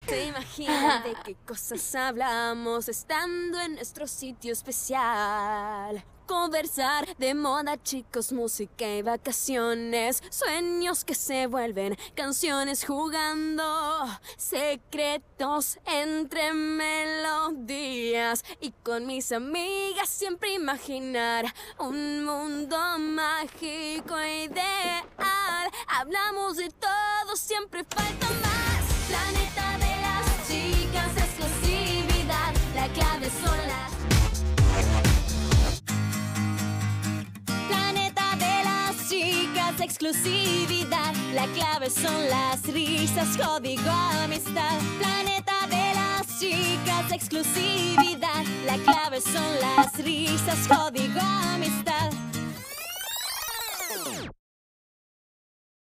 ¿Te imaginas de qué cosas hablamos estando en nuestro sitio especial? Conversar de moda, chicos, música y vacaciones. Sueños que se vuelven canciones jugando. Secretos entre melodías. Y con mis amigas siempre imaginar un mundo mágico e ideal. Hablamos de todo, siempre falta más. Planeta de las chicas, exclusividad. La clave son las... Planeta de las chicas, exclusividad. La clave son las risas, código amistad. Planeta de las chicas, exclusividad. La clave son las risas, código amistad.